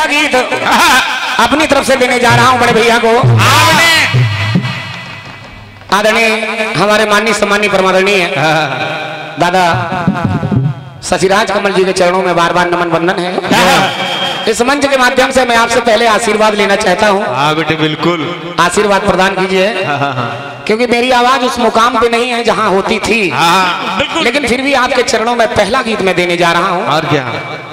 गीत अपनी तरफ से देने जा रहा हूं बड़े भैया को। आदरणीय हमारे माननीय सम्मानीय परमादरणीय दादा शशिराज कमल जी के चरणों में बार बार नमन वंदन है। इस मंच के माध्यम से मैं आपसे पहले आशीर्वाद लेना चाहता हूँ। हाँ बेटे बिल्कुल आशीर्वाद प्रदान कीजिए, क्योंकि मेरी आवाज उस मुकाम पे नहीं है जहाँ होती थी, लेकिन फिर भी आपके चरणों में पहला गीत मैं देने जा रहा हूँ। और क्या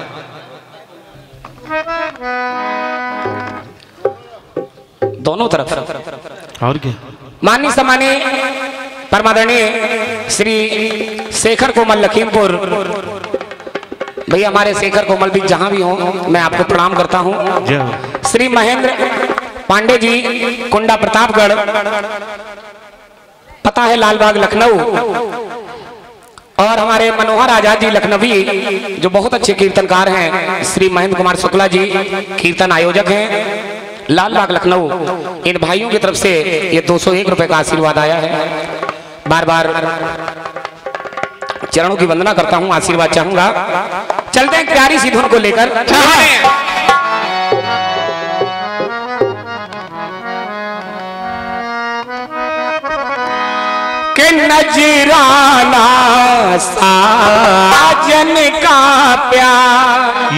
दोनों तरफ और क्या माननीय सम्मानीय परमादरणीय श्री शेखर कोमल लखीमपुर भैया, हमारे शेखर कोमल भी जहां भी हो मैं आपको प्रणाम करता हूं। श्री महेंद्र पांडे जी कुंडा प्रतापगढ़, पता है लालबाग लखनऊ, और हमारे मनोहर आजाद जी लखनवी जो बहुत अच्छे कीर्तनकार हैं। श्री महेंद्र कुमार शुक्ला जी कीर्तन आयोजक हैं लालबाग लखनऊ। इन भाइयों की तरफ से ये 201 रुपए का आशीर्वाद आया है। बार बार चरणों की वंदना करता हूं, आशीर्वाद चाहूंगा। चलते हैं प्यारी सी धुन को लेकर। के नजराना साजन का प्यार,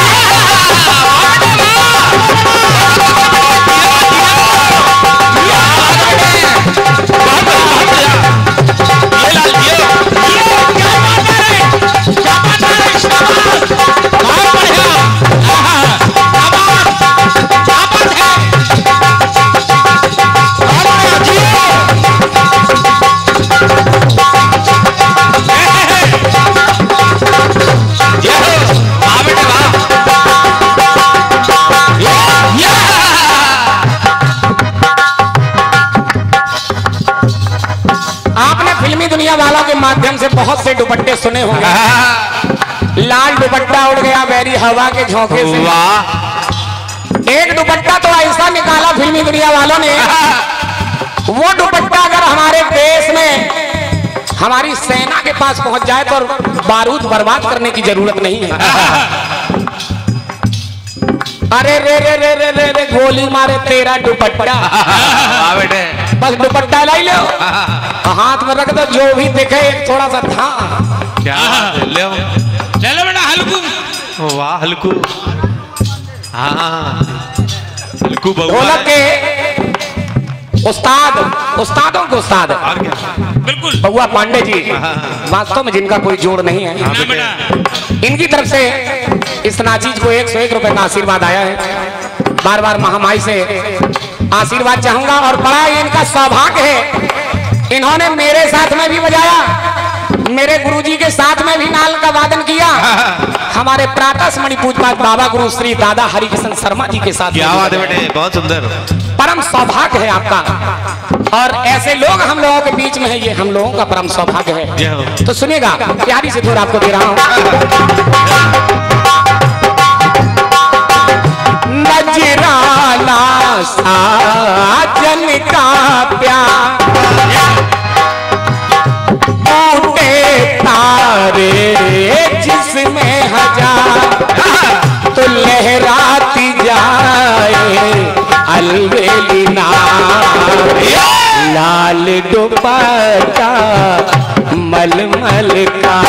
वालों के माध्यम से बहुत से दुपट्टे सुने होंगे। लाल दुपट्टा उड़ गया बैरी हवा के झोंके से। एक दुपट्टा तो ऐसा निकाला फिल्मी दुनिया वालों ने, वो दुपट्टा अगर हमारे देश में हमारी सेना के पास पहुंच जाए तो बारूद बर्बाद करने की जरूरत नहीं है। अरे रे रे रे रे रे रे गोली मारे तेरा दुपट्टा, बस दुपट्टा लाई लो, हाथ में रख दो, जो भी दिखे थोड़ा सा था क्या ले लो बेटा हल्कू। वाह हल्कू, हाँ हल्कू ढोलक के उस्ताद, उस्तादों के उस्ताद बिल्कुल बउआ पांडे जी, वास्तव में जिनका कोई जोड़ नहीं है। इनकी तरफ से इस नाचीज को 101 रुपए का आशीर्वाद आया है। बार बार महामाई से आशीर्वाद चाहूंगा, और बड़ा इनका सौभाग्य है, इन्होंने मेरे साथ में भी बजाया, मेरे गुरुजी के साथ में भी नाल का वादन किया, हमारे प्रातः स्मरणीय पूज्य बाबा गुरु श्री दादा हरिकिशन शर्मा जी के साथ। क्या बात है बेटे, बहुत सुंदर, परम सौभाग्य है आपका, और ऐसे लोग हम लोगों के बीच में है, ये हम लोगों का परम सौभाग्य है। तो सुनिएगा, प्यारी सी धुन आपको दे रहा हूं। नजराना साजन का प्यार, टूटे तारे जिसमें हजार, तो लहराती जाए अलवेली नार, लाल दुपट्टा मलमल का,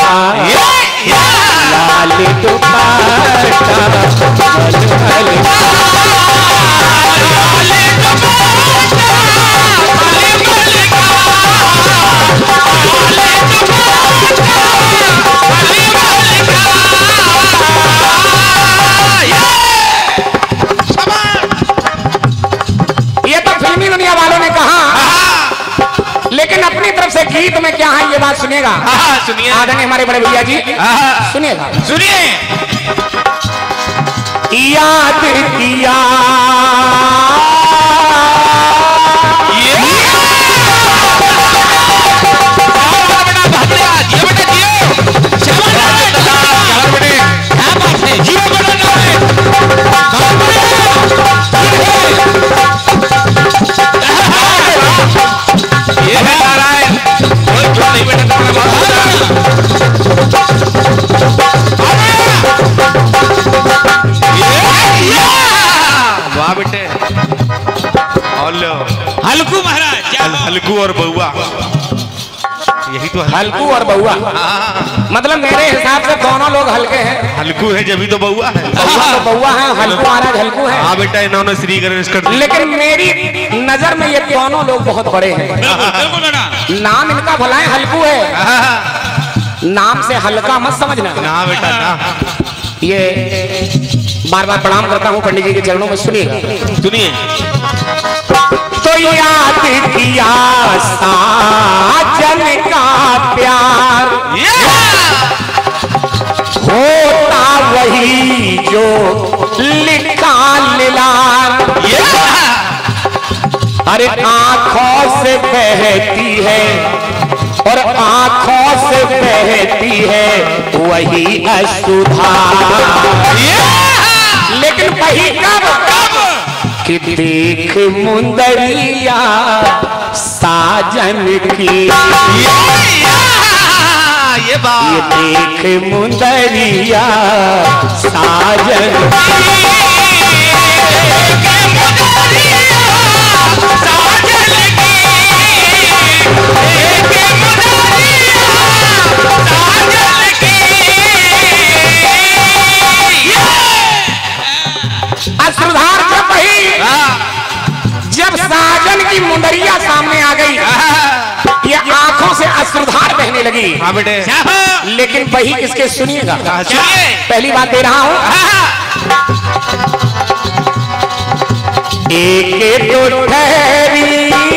लाल दुपट्टा मलमल का। लेकिन अपनी तरफ से गीत में क्या है ये बात सुनिएगा। सुनिए आदरणीय हमारे बड़े भैया जी, सुनिएगा, सुनिए। याद किया Yeah! तो हल्कू और बउआ, मतलब मेरे हिसाब से दोनों लोग हल्के हैं। हल्कू है जब ही तो बउआ है। बउआ है, हल्कू महाराज हल्कू है। हाँ बेटा, इन्होंने श्री गणेश कर दिया। लेकिन मेरी नजर में ये दोनों लोग बहुत बड़े हैं। नाम इनका भला है हल्कू है, नाम से हल्का मत समझना। ना बेटा ना। ये बार बार प्रणाम करता हूँ पंडित जी के चरणों में, सुनिएगा। सुनिए। तो याद किया साजन का प्यार, होता वही जो लिखा लाल। अरे आंखों से बहती है और आंखों से बहती है वही अशुद्धा। लेकिन वही कब कि देख मुंदरिया साजन की, ये बात, ये देख मुंदरिया साजन की। अश्रुधार जब वही, जब साजन की मुंदरिया सामने आ गई, ये आंखों से अश्रुधार बहने लगी। हाँ बेटे। लेकिन वही किसके, सुनिएगा। पहली बात दे रहा हूं, एक तो ठहरी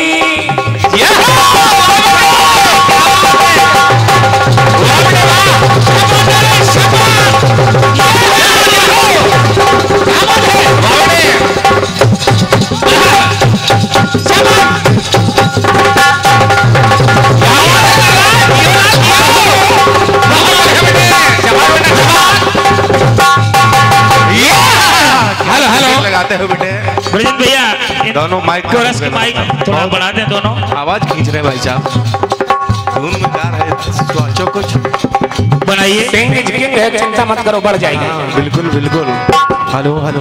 लगाते हो बेटे। ब्रजेश भैया दोनों माइक कोरस की माइक थोड़ा बढ़ा दें, दोनों आवाज खींच रहे भाई साहब, धुन में गा रहे, सोचो कुछ बनाइए। सिंह किंग है, चिंता मत करो, बढ़ जाएगी। बिल्कुल बिल्कुल। Hello hello.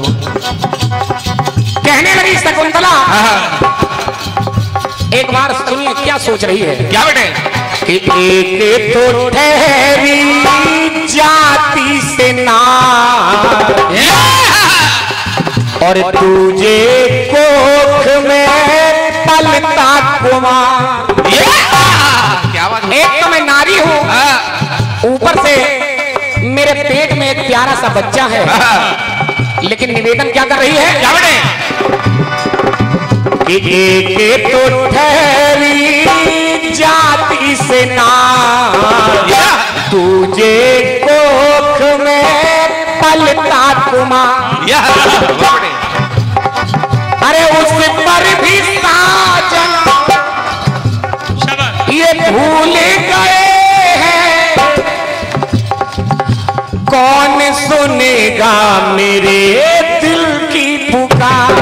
कहने लगी शकुंतला, एक बार सुनिए क्या सोच रही है। क्या बेटे? कि एक तो ठहरी जाति से ना और तुझे कोख में पलता कुमार। क्या बात? एक तो मैं नारी हूँ, ऊपर से मेरे पेट में एक प्यारा सा बच्चा है, लेकिन निवेदन क्या कर रही है? क्या बेटे? कि एक तो ठहरी जाति से ना तुझे कोख में पलता कुमार। अरे उस पर भी साजन ये भूल गए हैं, कौन सुनेगा मेरे दिल की पुकार।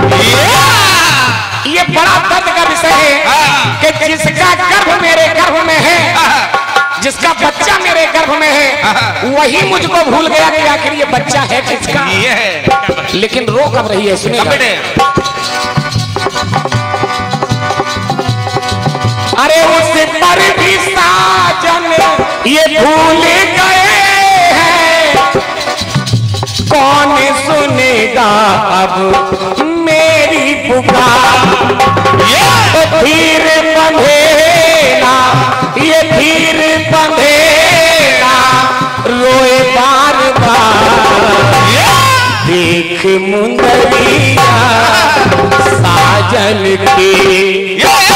ये बड़ा दर्द का विषय है कि जिसका गर्भ मेरे गर्भ में है, जिसका बच्चा मेरे गर्भ में है, वही मुझको भूल गया कि आखिर ये बच्चा है किसका। ये है। लेकिन रो कब रही है, सुनिएगा। अरे उस पर भी साजन ये भूल गए हैं, कौन सुनेगा अब मेरी पुकार। तो धीर बंधेला ये धीर बंधेला रोए बार बार, देख मुंदरिया साजन की।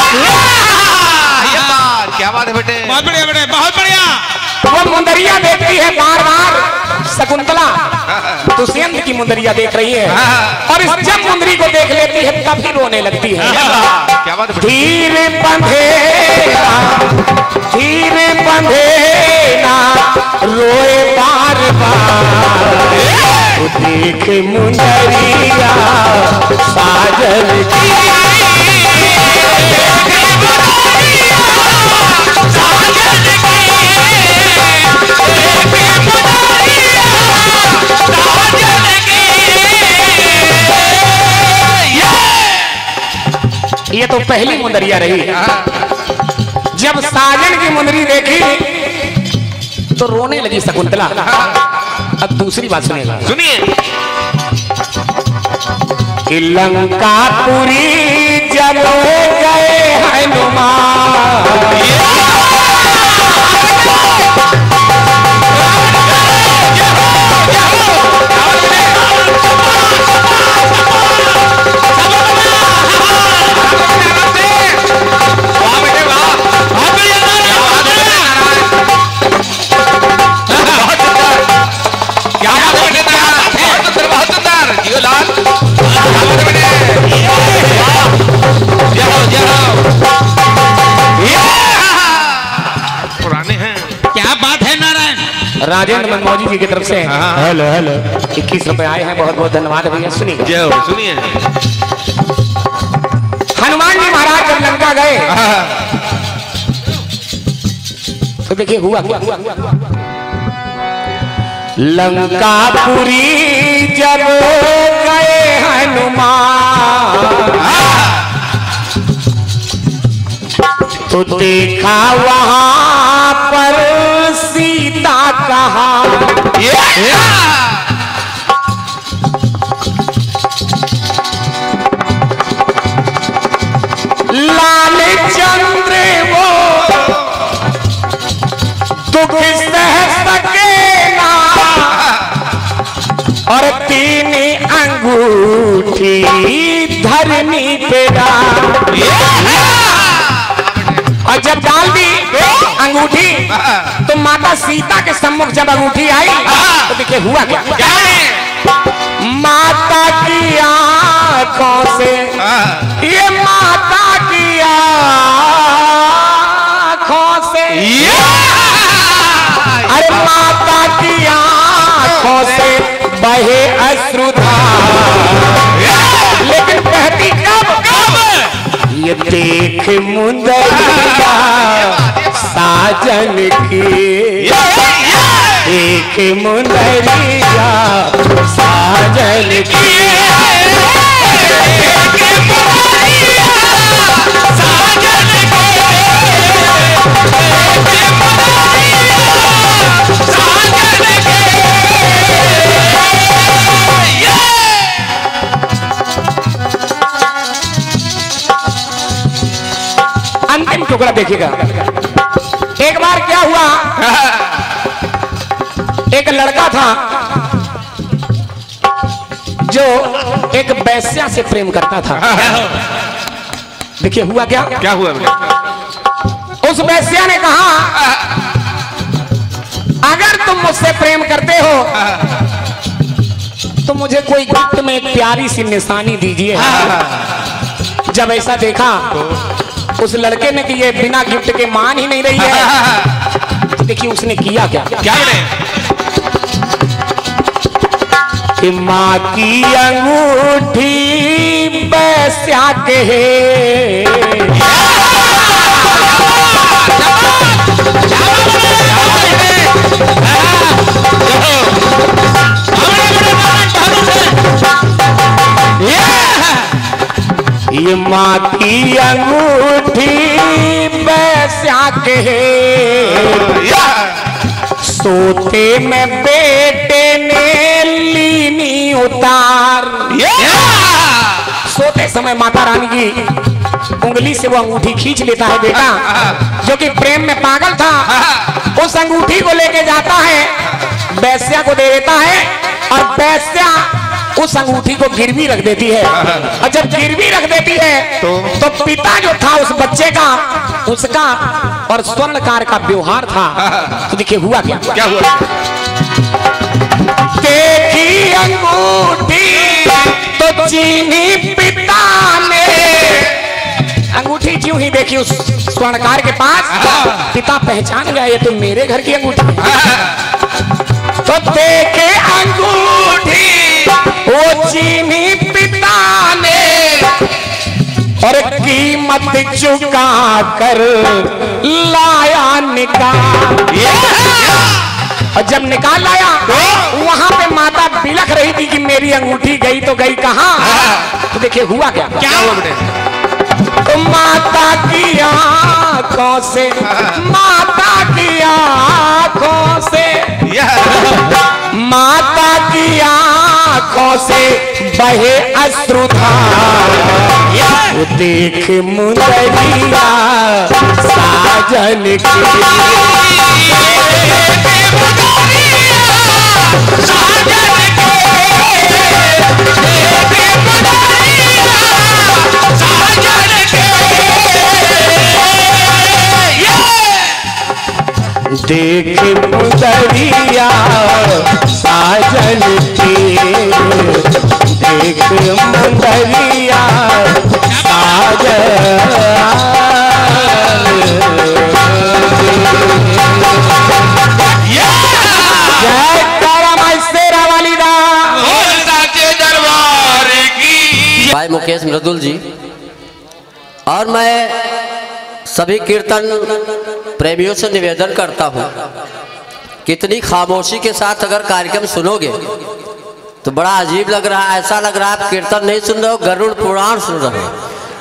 क्या बात है बेटे? बहुत बढ़िया बेटे, बहुत बढ़िया। वो मुंदरिया देखती है बार बार, शकुंतला दुष्यंत की मुंदरिया देख रही है, और इस जब मुंदरी को देख लेती है तभी रोने लगती है। क्या बात है? धीर बंधेला धीर बंधेला रोए बार बार, देख मुंदरिया साजन की। ये तो पहली मुंदरिया रही, जब साजन की मुंदरी देखी तो रोने लगी शकुंतला। अब दूसरी बात सुनेगा, सुनिए। कि लंकापुरी जब गए हनुमान, पुराने हैं। क्या बात है नारायण। राजेंद्र मनमोजी जी की तरफ से हेलो हेलो 21 रुपए आए हैं, बहुत बहुत धन्यवाद भैया। सुनिए, जय हो। सुनिए। हनुमान जी महाराज जब लंका गए तो देखिए हुआ क्या। लंकापुरी जब गए हनुमान तो देखा वहां पर सीता कहा। लाल चंद्र वो दुख सह सके ना और 3 अंगूठी धरनी पे डाल। और जब डाल दी अंगूठी तो माता सीता के सम्मुख जब अंगूठी आई तो देखिए हुआ क्या। माता की आंखों से, ये माता की आंखों से, अरे माता की आंखों से बहे अश्रुधार। लेकिन कहती कब, ये देख मुंदरिया साजन की, देख मुंदरिया साजन की। अंतिम टुकड़ा देखिएगा। एक बार क्या हुआ, एक लड़का था जो एक वैश्या से प्रेम करता था। देखिए हुआ क्या। क्या हुआ? उस वैश्या ने कहा, अगर तुम मुझसे प्रेम करते हो तो मुझे कोई गिफ्ट में एक प्यारी सी निशानी दीजिए। जब ऐसा देखा उस लड़के ने कि ये बिना गिफ्ट के मान ही नहीं रही है, तो देखिए उसने किया क्या। क्या कि माँ की अंगूठी वैश्या के ये माँ की अंगूठी वैश्या के सोते में बेटे ने लीनी उतार। सोते समय माता रानी की उंगली से वो अंगूठी खींच लेता है बेटा, जो कि प्रेम में पागल था। उस अंगूठी को लेके जाता है, वैश्या को दे देता है और वैश्या उस अंगूठी को गिरवी रख देती है। और जब गिरवी रख देती है तो पिता जो था उस बच्चे का, उसका और स्वर्णकार का व्यवहार था। तो देखिए हुआ क्या। क्या हुआ? देखी अंगूठी तो चीनी पिता ने, अंगूठी क्यों ही देखी उस स्वर्णकार के पास, पिता पहचान गया ये तो मेरे घर की अंगूठी। तो देखे अंगूठी वो चीनी पिता ने और कीमत चुका कर लाया निकाल। और जब निकाल लाया वहां पे माता बिलख रही थी कि मेरी अंगूठी गई तो गई कहां। तो देखिए हुआ क्या। क्या हुआ बेटे? माता की आंखों से, माता की आंखों से, माता की आंखों से बहे अश्रुधार। देख मुंदरिया साजन की, देख मुंदरिया साजन की, देख मुंदरिया साजन। जय तारा माई शेरा वाली दा, दरबार की। भाई मुकेश मृदुल जी और मैं सभी कीर्तन प्रेमियों से निवेदन करता हूँ, कितनी खामोशी के साथ अगर कार्यक्रम सुनोगे तो बड़ा अजीब लग रहा है। ऐसा लग रहा है आप कीर्तन नहीं सुन रहे हो, गरुड़ पुराण सुन रहे हो।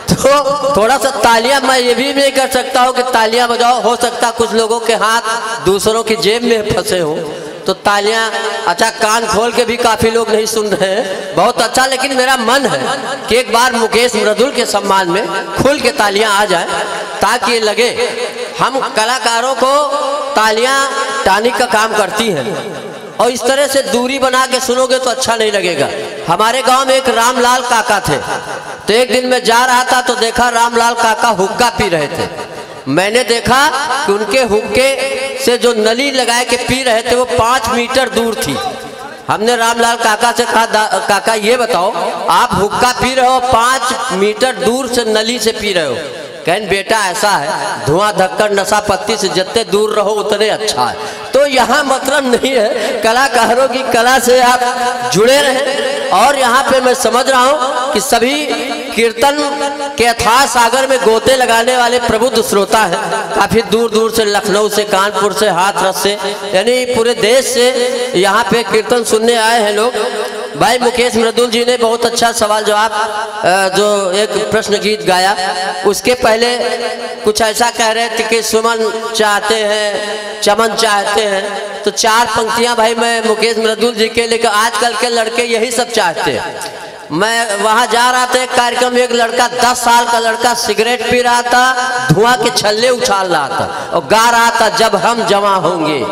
तो थोड़ा सा तालियां, मैं ये भी नहीं कर सकता हूँ कि तालियां बजाओ, हो सकता कुछ लोगों के हाथ दूसरों की जेब में फंसे हो तो तालियां, अच्छा कान खोल के भी काफी लोग नहीं सुन रहे हैं, बहुत अच्छा। लेकिन मेरा मन है कि एक बार मुकेश मृदुल के सम्मान में खुल के तालियां आ जाए, ताकि ये लगे हम कलाकारों को तालियां टानिक का काम करती हैं। और इस तरह से दूरी बना के सुनोगे तो अच्छा नहीं लगेगा। हमारे गांव में एक रामलाल काका थे, तो एक दिन मैं जा रहा था तो देखा रामलाल काका हुक्का पी रहे थे। मैंने देखा कि उनके हुक्के से जो नली लगाए के पी रहे थे वो 5 मीटर दूर थी। हमने रामलाल काका से कहा, काका ये बताओ आप हुक्का पी रहे हो 5 मीटर दूर से नली से पी रहे हो? कहन बेटा ऐसा है, धुआं धक्कर नशा पत्ती से जितने दूर रहो उतने अच्छा है। तो यहाँ मतलब नहीं है, कलाकारों की कला से आप जुड़े रहें। और यहाँ पे मैं समझ रहा हूँ कि सभी कीर्तन के अथाह सागर में गोते लगाने वाले प्रबुद्ध श्रोता हैं, काफी दूर दूर से, लखनऊ से, कानपुर से, हाथरस से, यानी पूरे देश से यहाँ पे कीर्तन सुनने आए हैं लोग। भाई मुकेश मृदुल जी ने बहुत अच्छा सवाल जवाब जो एक प्रश्न गीत गाया, उसके पहले कुछ ऐसा कह रहे थे कि सुमन चाहते हैं, चमन चाहते हैं। तो 4 पंक्तियां भाई मैं मुकेश मृदुल जी के, लेकर आजकल के लड़के यही सब चाहते हैं। मैं वहां जा रहा था एक कार्यक्रम, एक लड़का 10 साल का लड़का सिगरेट पी रहा था, धुआं के छल्ले उछाल रहा था और गा रहा था जब हम जवां होंगे।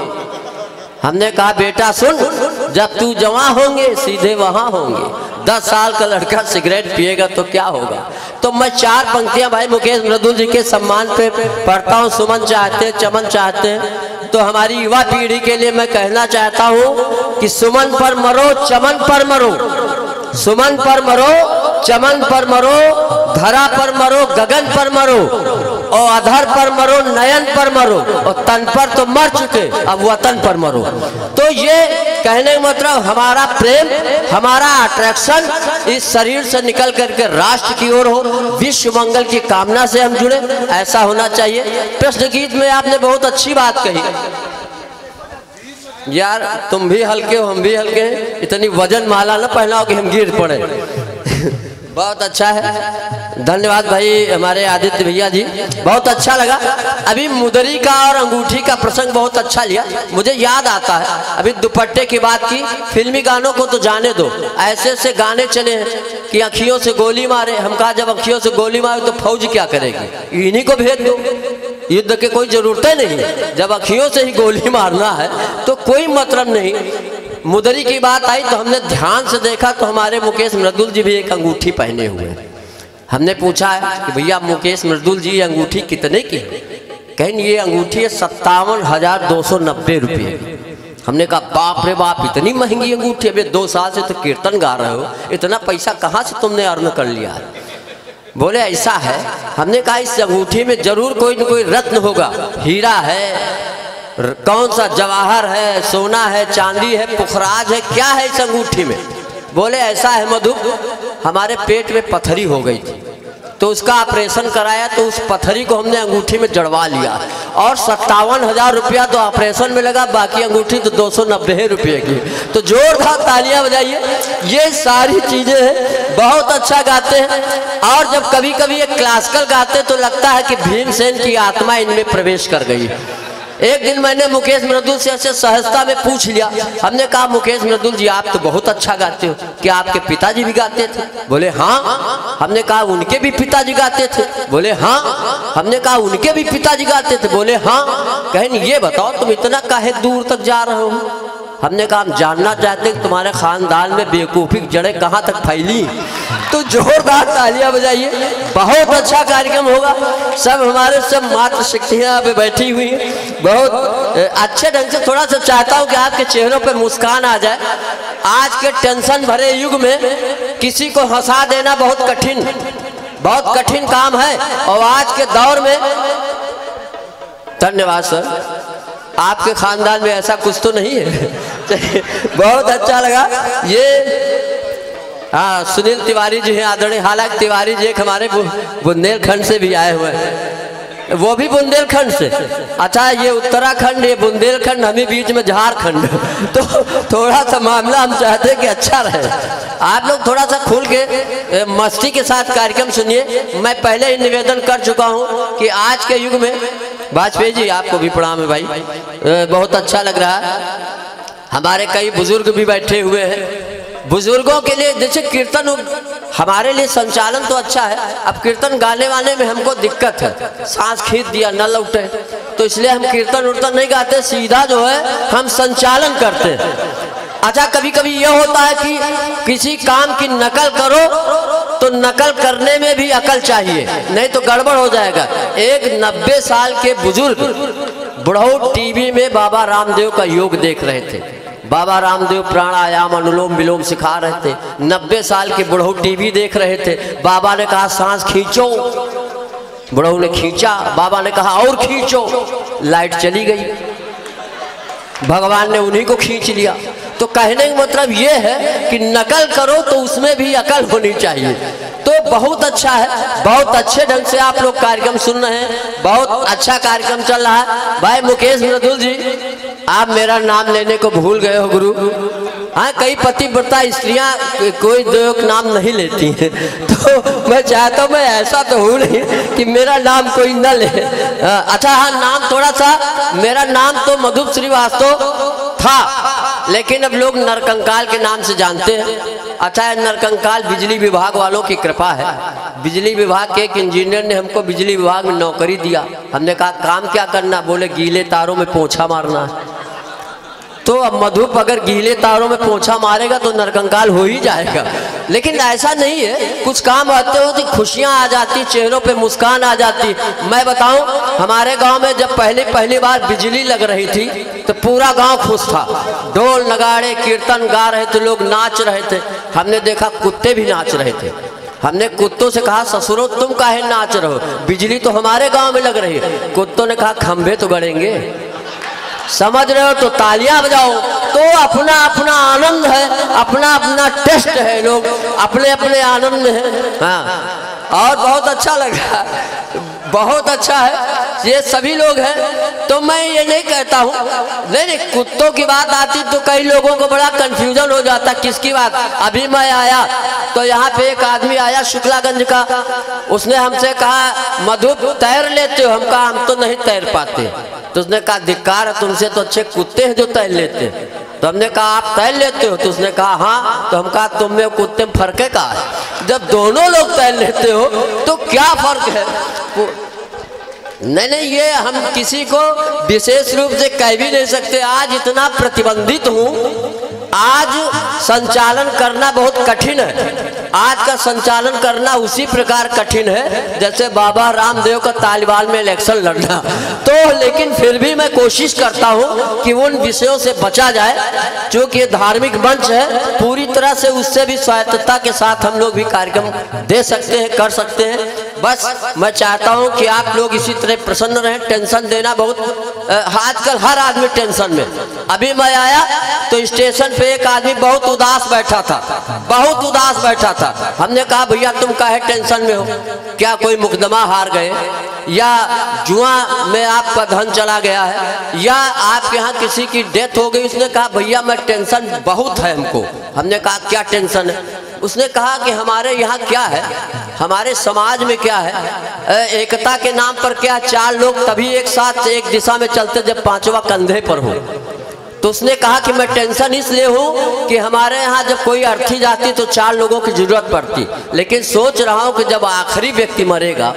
हमने कहा बेटा सुन, जब तू जवां होंगे सीधे वहां होंगे। 10 साल का लड़का सिगरेट पिएगा तो क्या होगा। तो मैं 4 पंक्तियां भाई मुकेश मृदुल जी के सम्मान पे पढ़ता हूँ। सुमन चाहते हैं, चमन चाहते हैं। तो हमारी युवा पीढ़ी के लिए मैं कहना चाहता हूँ कि सुमन पर मरो, चमन पर मरो, सुमन पर मरो, चमन पर मरो, धरा पर मरो, गगन पर मरो, और अधर पर मरो, नयन पर मरो, और तन पर तो मर चुके, अब वतन पर मरो। तो ये कहने का मतलब हमारा प्रेम, हमारा अट्रैक्शन इस शरीर से निकल करके राष्ट्र की ओर हो, विश्व मंगल की कामना से हम जुड़े, ऐसा होना चाहिए। प्रश्न गीत में आपने बहुत अच्छी बात कही यार, तुम भी हल्के हो हम भी हल्के हैं, इतनी वजन माला ना पहनाओ कि हम गिर पड़े। बहुत अच्छा है, धन्यवाद भाई हमारे आदित्य भैया जी, बहुत अच्छा लगा। अभी मुदरी का और अंगूठी का प्रसंग बहुत अच्छा लिया, मुझे याद आता है अभी दुपट्टे की बात की। फिल्मी गानों को तो जाने दो, ऐसे ऐसे गाने चले हैं कि अखियों से गोली मारे। हम कहा जब अखियों से गोली मारे तो फौज क्या करेगी, इन्हीं को भेज दो, युद्ध के कोई जरूरत नहीं है। जब अखियों से ही गोली मारना है तो कोई मतलब नहीं। मुदरी की बात आई तो हमने ध्यान से देखा तो हमारे मुकेश मृदुल जी भी एक अंगूठी पहने हुए हैं। हमने पूछा है कि भैया मुकेश मृदुल जी ये अंगूठी कितने की? कहें ये अंगूठी है 57,290 रुपये। हमने कहा बाप रे बाप, इतनी महंगी अंगूठी? अभी 2 साल से तो कीर्तन गा रहे हो, इतना पैसा कहाँ से तुमने अर्न कर लिया? बोले ऐसा है। हमने कहा इस अंगूठी में जरूर कोई न कोई रत्न होगा, हीरा है, कौन सा जवाहर है, सोना है, चांदी है, पुखराज है, क्या है इस अंगूठी में? बोले ऐसा है मधु, हमारे पेट में पथरी हो गई थी तो उसका ऑपरेशन कराया, तो उस पत्थरी को हमने अंगूठी में जड़वा लिया और 57,000 रुपया तो ऑपरेशन में लगा, बाकी अंगूठी तो 290 रुपये की। तो जोरदार तालियां बजाइए। ये सारी चीज़ें हैं, बहुत अच्छा गाते हैं। और जब कभी कभी ये क्लासिकल गाते तो लगता है कि भीमसेन की आत्मा इनमें प्रवेश कर गई। एक दिन मैंने मुकेश मृदुल से ऐसे सहजता में पूछ लिया, हमने कहा मुकेश मृदुल जी आप तो बहुत अच्छा गाते हो, क्या आपके पिताजी भी गाते थे? बोले हाँ। हमने कहा उनके भी पिताजी गाते थे? बोले हाँ। हमने कहा उनके भी पिताजी गाते थे? बोले हाँ। कहें ये बताओ तुम इतना काहे दूर तक जा रहे हो? हमने कहा हम जानना चाहते हैं तुम्हारे खानदान में बेवकूफ़ी की जड़ें कहाँ तक फैली। तो जोरदार तालियां बजाइए, बहुत अच्छा कार्यक्रम होगा। सब हमारे सब मातृ शक्तियाँ यहाँ पे बैठी हुई हैं, बहुत अच्छे ढंग से। थोड़ा सा चाहता हूँ कि आपके चेहरों पे मुस्कान आ जाए। आज के टेंशन भरे युग में किसी को हंसा देना बहुत कठिन काम है। और आज के दौर में, धन्यवाद सर, आपके खानदान में ऐसा कुछ तो नहीं है। बहुत अच्छा लगा ये। हाँ, सुनील तिवारी जी हैं आदरणीय। हालांकि तिवारी जी एक हमारे बुंदेलखंड से भी आए हुए हैं, वो भी बुंदेलखंड से। अच्छा, ये उत्तराखंड, ये बुंदेलखंड, हमें बीच में झारखंड। तो थोड़ा सा मामला हम चाहते हैं कि अच्छा रहे। आप लोग थोड़ा सा खुल के मस्ती के साथ कार्यक्रम सुनिए। मैं पहले ही निवेदन कर चुका हूँ कि आज के युग में, वाजपेयी जी आपको भी प्रणाम है भाई, बहुत अच्छा लग रहा है। हमारे कई बुजुर्ग भी बैठे हुए हैं। बुजुर्गों के लिए जैसे कीर्तन, हमारे लिए संचालन तो अच्छा है। अब कीर्तन गाने वाले में हमको दिक्कत है, सांस खींच दिया न लौटे, तो इसलिए हम कीर्तन उर्तन नहीं गाते, सीधा जो है हम संचालन करते हैं। अच्छा, कभी कभी यह होता है कि किसी काम की नकल करो तो नकल करने में भी अकल चाहिए, नहीं तो गड़बड़ हो जाएगा। एक 90 साल के बुजुर्ग बुढ़ऊ टीवी में बाबा रामदेव का योग देख रहे थे। बाबा रामदेव प्राणायाम अनुलोम विलोम सिखा रहे थे। 90 साल के बुढ़ऊ टीवी देख रहे थे। बाबा ने कहा सांस खींचो, बुढ़ऊ ने खींचा। बाबा ने कहा और खींचो, लाइट चली गई। भगवान ने उन्हीं को खींच लिया। तो कहने का मतलब ये है कि नकल करो तो उसमें भी अकल होनी चाहिए। तो बहुत अच्छा है, बहुत अच्छे ढंग से आप लोग कार्यक्रम सुन रहे हैं, बहुत अच्छा कार्यक्रम चल रहा है। भाई मुकेश मृदुल जी, आप मेरा नाम लेने को भूल गए हो गुरु। हाँ, कई पतिव्रता स्त्रियां कोई दो नाम नहीं लेती हैं, तो मैं चाहता हूँ, मैं ऐसा तो हूँ नहीं कि मेरा नाम कोई न ले। अच्छा हाँ, नाम थोड़ा सा, मेरा नाम तो मधु श्रीवास्तव था, लेकिन अब लोग नरकंकाल के नाम से जानते हैं। अच्छा है, नरकंकाल बिजली विभाग वालों की कृपा है। बिजली विभाग के एक इंजीनियर ने हमको बिजली विभाग में नौकरी दिया। हमने कहा काम क्या करना? बोले गीले तारों में पोंछा मारना है। तो अब मधुप अगर गीले तारों में पोंछा मारेगा तो नरकंकाल हो ही जाएगा। लेकिन ऐसा नहीं है, कुछ काम आते हो तो खुशियां आ जाती, चेहरों पे मुस्कान आ जाती। मैं बताऊं, हमारे गांव में जब पहली बार बिजली लग रही थी तो पूरा गांव खुश था। ढोल नगाड़े कीर्तन गा रहे थे, लोग नाच रहे थे। हमने देखा कुत्ते भी नाच रहे थे। हमने कुत्तों से कहा ससुरो तुम काहे नाच रहे हो, बिजली तो हमारे गाँव में लग रही है। कुत्तों ने कहा खंभे तो गड़ेंगे, समझ रहे हो, तो तालियां बजाओ। तो अपना अपना आनंद है, अपना अपना टेस्ट है, लोग अपने अपने आनंद में है। हाँ, और बहुत अच्छा लगा, बहुत अच्छा है। ये सभी लोग हैं, तो मैं ये नहीं कहता हूँ, नहीं, कुत्तों की बात आती तो कई लोगों को बड़ा कंफ्यूजन हो जाता किसकी बात। अभी मैं आया तो यहाँ पे एक आदमी आया शुक्लागंज का, उसने हमसे कहा मधु तैर लेते हो? हम कहा हम तो नहीं तैर पाते। तो उसने कहा धिक्कार है, तुमसे तो अच्छे कुत्ते हैं जो तैर लेते हैं। तो हमने कहा आप तैर लेते हो? तो उसने कहा हाँ। तो हम कहा तुम में कुत्ते में फर्क है क्या है? जब दोनों लोग तैर लेते हो तो क्या फर्क है? नहीं, ये हम किसी को विशेष रूप से कह भी नहीं सकते। आज इतना प्रतिबंधित हूँ, आज संचालन करना बहुत कठिन है। आज का संचालन करना उसी प्रकार कठिन है जैसे बाबा रामदेव का तालिबान में इलेक्शन लड़ना। तो लेकिन फिर भी मैं कोशिश करता हूँ कि उन विषयों से बचा जाए, क्योंकि धार्मिक मंच है, पूरी तरह से उससे भी स्वायत्तता के साथ हम लोग भी कार्यक्रम दे सकते हैं, कर सकते हैं। बस मैं चाहता हूं कि आप लोग इसी तरह प्रसन्न रहें। टेंशन देना बहुत आजकल हर आदमी टेंशन में। अभी मैं आया तो स्टेशन पे एक आदमी बहुत उदास बैठा था, बहुत उदास बैठा था। हमने कहा भैया तुम काहे टेंशन में हो, क्या कोई मुकदमा हार गए या जुआ में आपका धन चला गया है या आपके यहाँ किसी की डेथ हो गई? उसने कहा भैया मैं टेंशन बहुत है हमको। हमने कहा क्या टेंशन है? उसने कहा कि हमारे यहाँ क्या है, हमारे समाज में क्या है, एकता के नाम पर क्या चार लोग तभी एक साथ एक दिशा में चलते जब पांचवा कंधे पर हो। तो उसने कहा कि मैं टेंशन इसलिए हूँ कि हमारे यहाँ जब कोई अर्थी जाती तो चार लोगों की जरूरत पड़ती, लेकिन सोच रहा हूँ कि जब आखिरी व्यक्ति मरेगा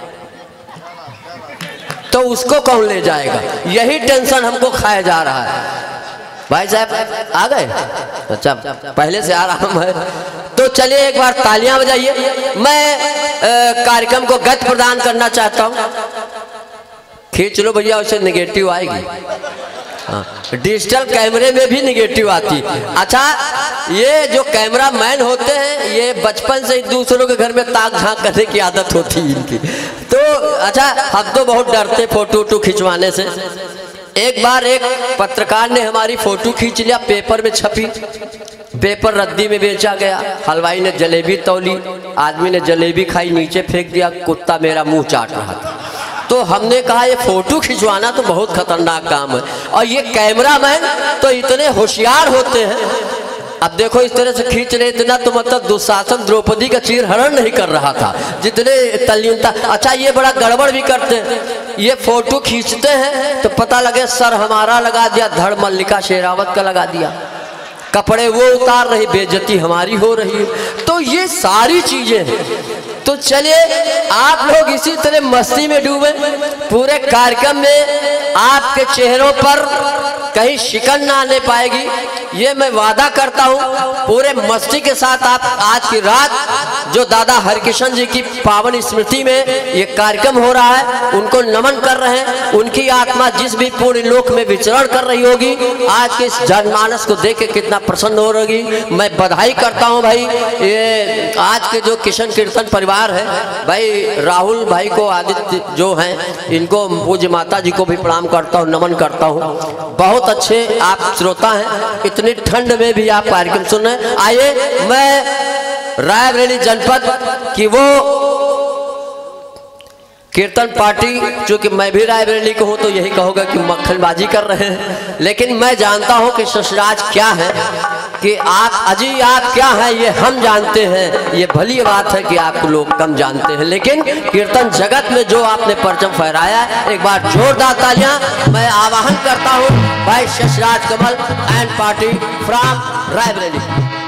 तो उसको कौन ले जाएगा, यही टेंशन हमको खाया जा रहा है। भाई साहब आ गए? अच्छा पहले से आराम है तो चलिए एक बार तालियां बजाइए। मैं कार्यक्रम को गति प्रदान करना चाहता हूं। खींच लो भैया, उससे नेगेटिव आएगी। हाँ, डिजिटल कैमरे में भी नेगेटिव आती। अच्छा ये जो कैमरा मैन होते हैं ये बचपन से दूसरों के घर में ताक झांक करने की आदत होती है इनकी। तो अच्छा हम तो बहुत डरते फोटो वोटो खिंचवाने से। एक बार एक पत्रकार ने हमारी फोटो खींच लिया, पेपर में छपी, पेपर रद्दी में बेचा गया। हलवाई ने जलेबी तौली, आदमी ने जलेबी खाई, नीचे फेंक दिया, कुत्ता मेरा मुंह चाट रहा था। तो हमने कहा ये फोटो खिंचवाना तो बहुत खतरनाक काम है और ये कैमरामैन तो इतने होशियार होते हैं। अब देखो इस तरह से खींच रहे इतना तो मतलब दुशासन द्रौपदी का चीरहरण नहीं कर रहा था, जितने तल्लीनता। अच्छा ये बड़ा गड़बड़ भी करते हैं, ये फोटो खींचते हैं तो पता लगे सर हमारा लगा दिया, धड़ मल्लिका शेरावत का लगा दिया, कपड़े वो उतार रही, बेइज्जती हमारी हो रही है। तो ये सारी चीजें हैं। तो चलिए आप लोग इसी तरह मस्ती में डूबे। पूरे कार्यक्रम में आपके चेहरों पर कहीं शिकन ना आने पाएगी, ये मैं वादा करता हूँ। पूरे मस्ती के साथ आप आज की रात जो दादा हरकिशन जी की पावन स्मृति में ये कार्यक्रम हो रहा है उनको नमन कर रहे हैं। उनकी आत्मा जिस भी पूर्ण लोक में विचरण कर रही होगी, आज के इस जनमानस को देख के कितना प्रसन्न हो रही। मैं बधाई करता हूँ भाई। ये आज के जो किशन कीर्तन परिवार है भाई, राहुल भाई को, आदित्य जो हैं इनको, पूज्य माता जी को भी प्रणाम करता हूँ, नमन करता हूँ। बहुत अच्छे आप श्रोता हैं, इतनी ठंड में भी आप कार्यक्रम सुन रहे हैं। आइए मैं रायबरेली जनपद की वो कीर्तन पार्टी, चूंकि मैं भी रायबरेली को हूँ तो यही कहोगे कि मक्खनबाजी कर रहे हैं, लेकिन मैं जानता हूँ कि ससुराज क्या है, कि आप अजी आप क्या हैं ये हम जानते हैं। ये भली बात है कि आप लोग कम जानते हैं, लेकिन कीर्तन जगत में जो आपने परचम फहराया है, एक बार जोरदार तालियां मैं आवाहन करता हूँ भाई ससुराज Kamal and party from Raebareli.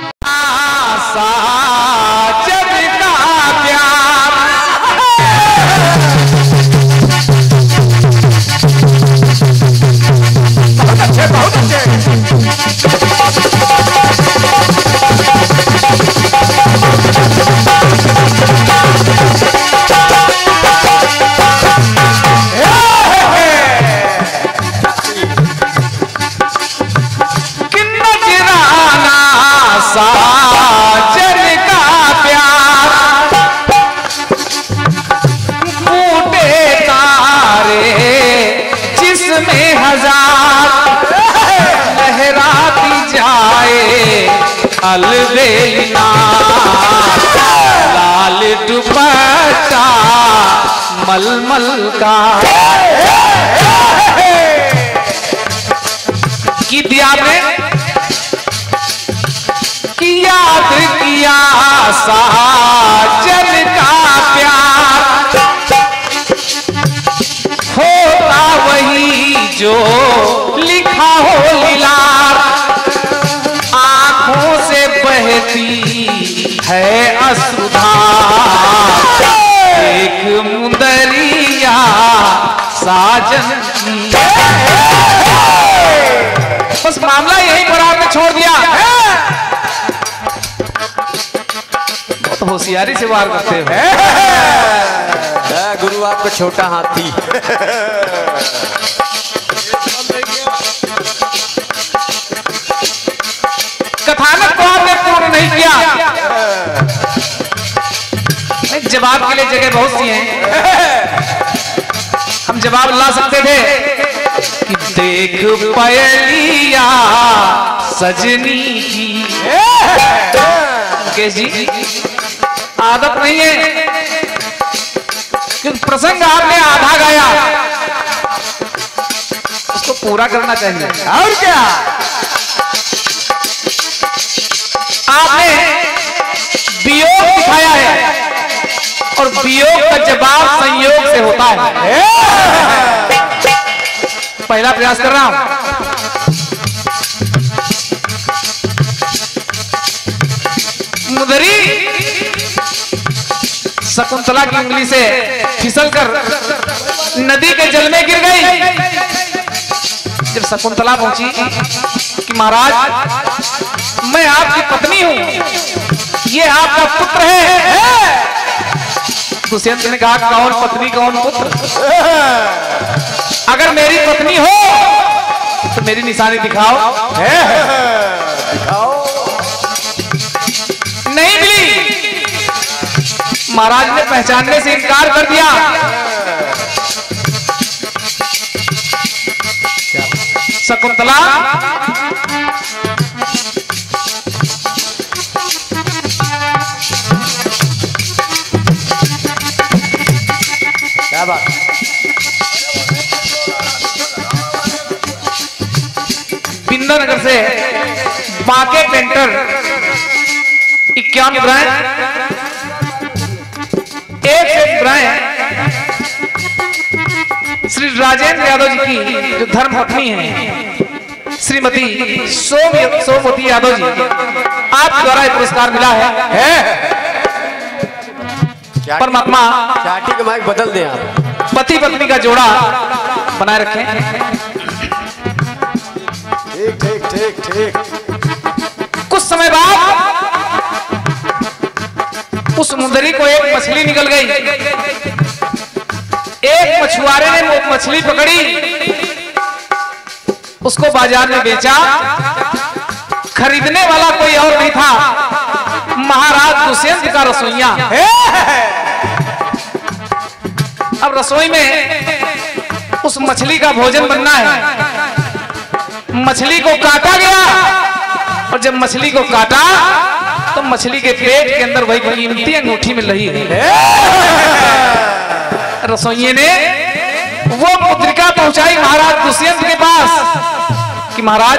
अलबेला लाल दुपट्टा मलमल का की दिया आपने, कि याद किया साजन का प्यार होता वही जो लिखा हो लीलार, आंखों से बहती है अश्रुधार, एक मुंदरिया साजन की। बस मामला यहीं पर आपने छोड़ दिया। बहुत होशियारी से वार करते हो गुरु, आपका छोटा हाथी। कथानक को आपने पूर्ण नहीं किया। जवाब के लिए जगह बहुत सी हैं। हम जवाब ला सकते थे कि देख पयलिया सजनी की। मुकेश जी आदत नहीं है कि प्रसंग आपने आधा गाया उसको पूरा करना चाहिए। और क्या आपने वियोग दिखाया है और वियोग का जवाब संयोग से होता है। पहला प्रयास कर रहा हूं। मुदरी शकुंतला की उंगली से फिसलकर नदी के जल में गिर गई। जब शकुंतला पहुंची कि महाराज मैं आपकी पत्नी हूं, ये आपका पुत्र है। दुष्यंत ने कहा कौन पत्नी कौन पुत्र? अगर मेरी पत्नी हो तो मेरी निशानी दिखाओ। नहीं मिली। महाराज ने पहचानने से इनकार कर दिया। शकुंतला क्या बात। बिंदनगर से बांके पेंटर 51 ब्रांड श्री राजेंद्र यादव जी की जो धर्म पत्नी है श्रीमती सोमवती यादव जी, आप द्वारा एक पुरस्कार मिला है। परमात्मा चाटी के माइक बदल दें आप। पति पत्नी का जोड़ा बनाए रखें। ठीक ठीक ठीक ठीक। कुछ समय बाद उस मुंदरी को एक मछली निकल गई। एक मछुआरे ने वो मछली पकड़ी, उसको बाजार में बेचा। खरीदने वाला कोई और नहीं था, महाराज दुष्यंत का रसोइया। अब रसोई में उस मछली का भोजन बनना है। मछली को काटा गया और जब मछली को काटा तो मछली के पेट के अंदर वही कीमती अंगूठी मिल रही है। रसोइये ने वो मुद्रिका पहुंचाई महाराज दुष्यंत के पास कि महाराज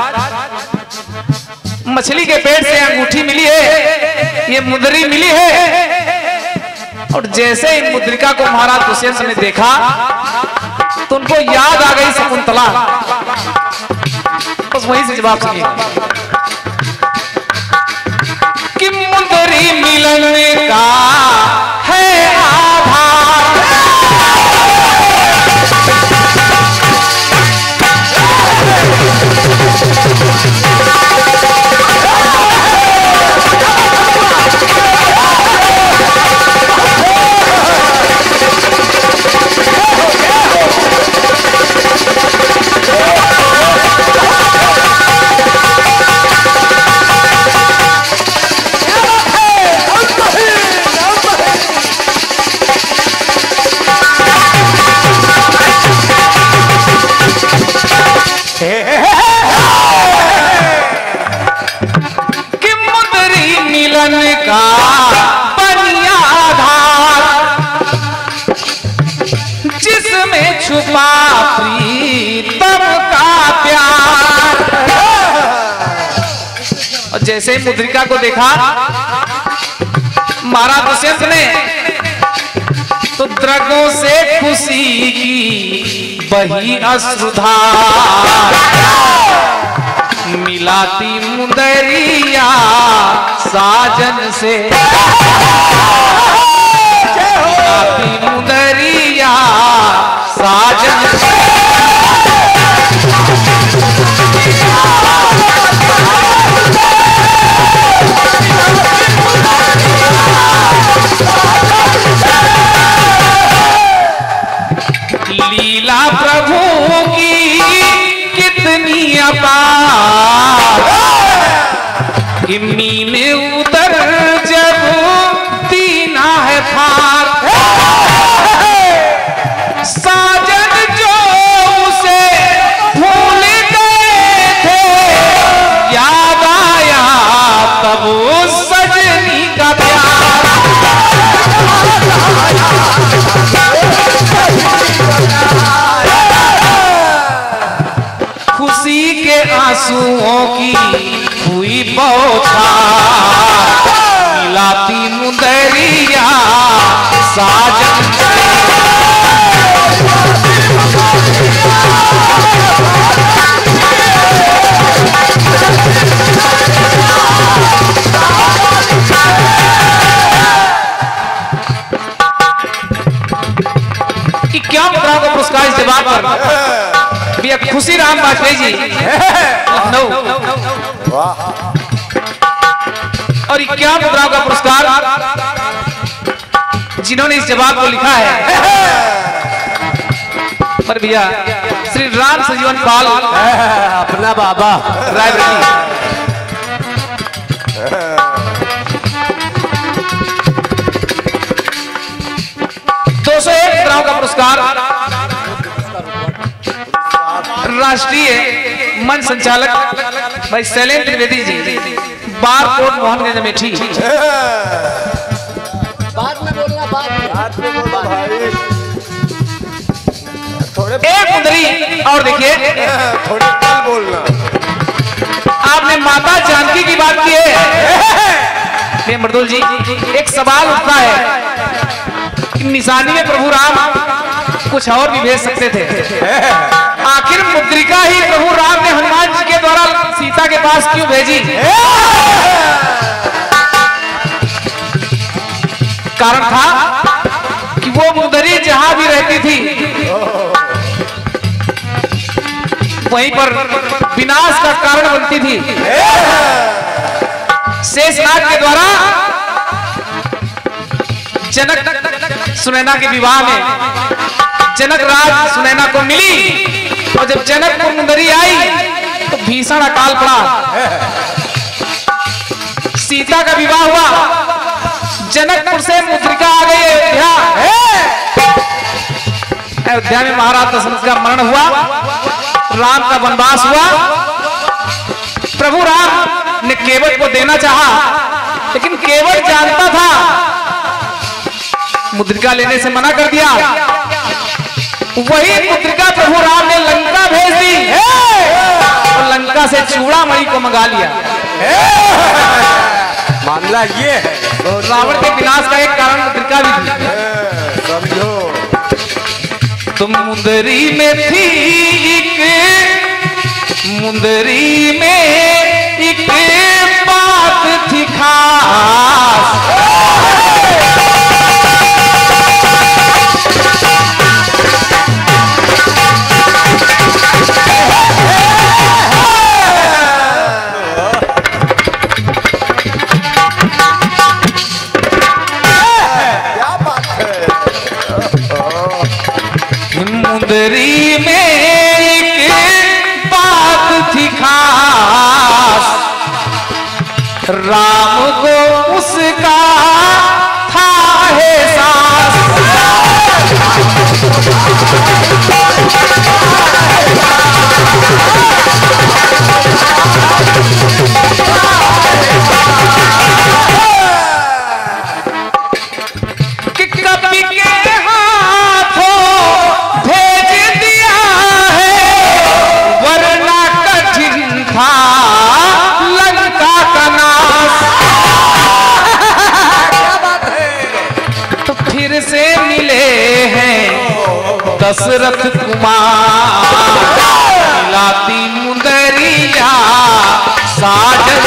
मछली के पेट से अंगूठी मिली है, ये मुद्री मिली है। और जैसे इन मुद्रिका को महाराज दुष्यंत ने देखा तो उनको याद आ गई शकुंतला। बस वहीं से जवाब सुनिए कि मुद्री मिलने का है आधार। छुपा प्रीतम का प्यार। और जैसे ही मुद्रिका को देखा महाराज दुष्यंत ने तो द्रगों से खुशी की बही अश्रुधार। मिलाती मुंदरिया साजन से, मिलाती मुंदरिया साजन से। लीला प्रभु की कितनी अपार, गिम्मी में उतर जब दीना है था। आंसुओं की हुई बौछार, मिलाती मुंदरिया साजन कि क्या मुद्राओं का पुरस्कार इस जवाब पर भैया खुशी राम वाजपेयी जी लखनऊ, और ये क्या मुद्राओं का पुरस्कार जिन्होंने इस जवाब को लिखा है पर भैया श्री राम संजीवन पाल अपना बाबा रायबरेली। 201 मुद्राओं का पुरस्कार राष्ट्रीय मंच संचालक भाई शैलेंद्र त्रिवेदी जी, बार कोट मोहनगंज अमेठी। बाद में बोलना, बाद में भाई थोड़े एक मुंदरी और देखिए, थोड़े कल बोलना। आपने माता जानकी की बात की है मर्दुल जी, एक सवाल उठता है कि निशानी में प्रभु राम कुछ और भी भेज सकते थे, आखिर मुद्रिका ही प्रभु राम ने हनुमान जी के द्वारा सीता के पास क्यों भेजी? कारण था कि वो मुंदरी जहां भी रहती थी वहीं पर विनाश का कारण बनती थी। शेषनाग के द्वारा जनक सुनैना के विवाह में जनक राज सुनैना को मिली, और जब जनकपुर मुंदरी आई तो भीषण अकाल पड़ा। सीता का विवाह हुआ, जनकपुर से मुद्रिका आ गई अयोध्या। अयोध्या में महाराज दशरथ का मरण हुआ, राम का वनवास हुआ। प्रभु राम ने केवट को देना चाहा, लेकिन केवट जानता था, मुद्रिका लेने से मना कर दिया। वही मुद्रिका प्रभु राम ने लंका भेज दी और लंका से चूड़ामणि को मंगा लिया। मामला ये है, रावण के विनाश का एक कारण मुद्रिका भी थी। समझो। तुम मुंदरी में थी एक, मुंदरी में एक बात थी खास, मुंदरी में एक बात थी खास, राम को उसका था एहसास। कि कभी के हाथों भेज दिया है, वरना कठिन था लंका का नाश। तो फिर से मिले हैं दशरथ कुमार, मिलाती मुंदरिया साजन।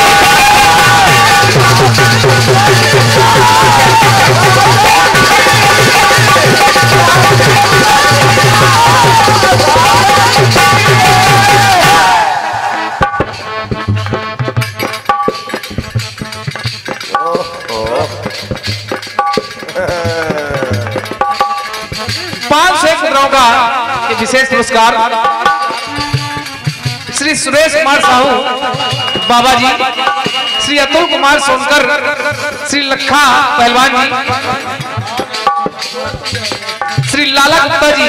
मुद्राओं का ये विशेष पुरस्कार श्री सुरेश कुमार साहू बाबा जी, श्री अतुल कुमार सोनकर, श्री लखा पहलवान जी, श्री लाला गुप्ता जी,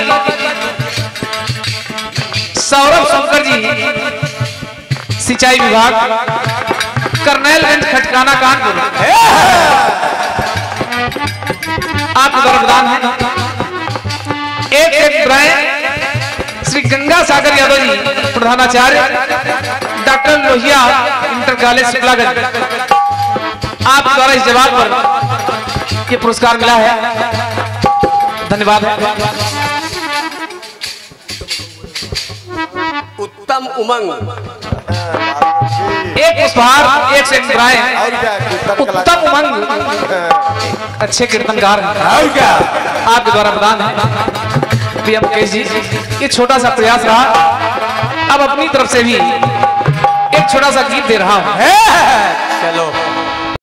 सौरभ सोनकर जी सिंचाई विभाग, करनेलगंज खटकाना कानपुर, आपका योगदान है। एक श्री गंगा सागर यादव जी प्रधानाचार्य doctor Lohia inter college Shimlaganj, आप द्वारा इस जवाब पर ये पुरस्कार मिला है। धन्यवाद। उत्तम उमंग, एक पुष्पहार, एक से राय, और क्या कीर्तन उत्तम उमंग, अच्छे कीर्तनकार और क्या आपके द्वारा प्रदान है। पीएम मुकेश जी, ये छोटा सा प्रयास रहा, अब अपनी तरफ से भी एक छोटा सा गीत दे रहा हूं।